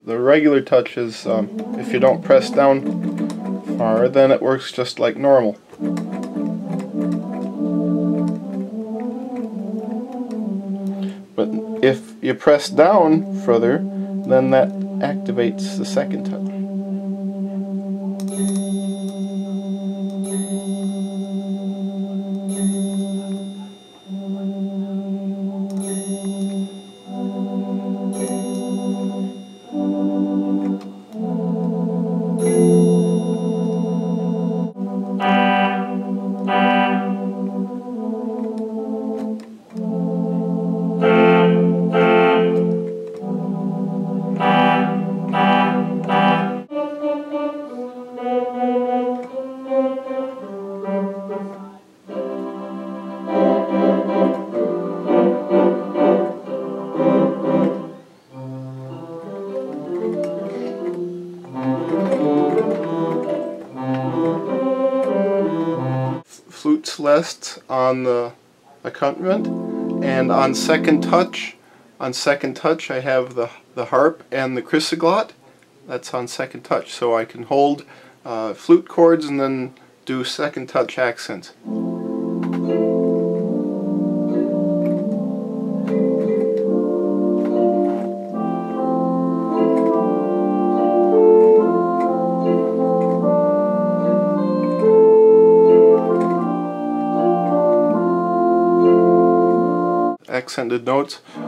The regular touch is if you don't press down far, then it works just like normal. But if you press down further, then that activates the second touch. Flute celeste on the accompaniment, and on second touch I have the harp and the chrysoglot. That's on second touch, so I can hold flute chords and then do second touch accents. Accented notes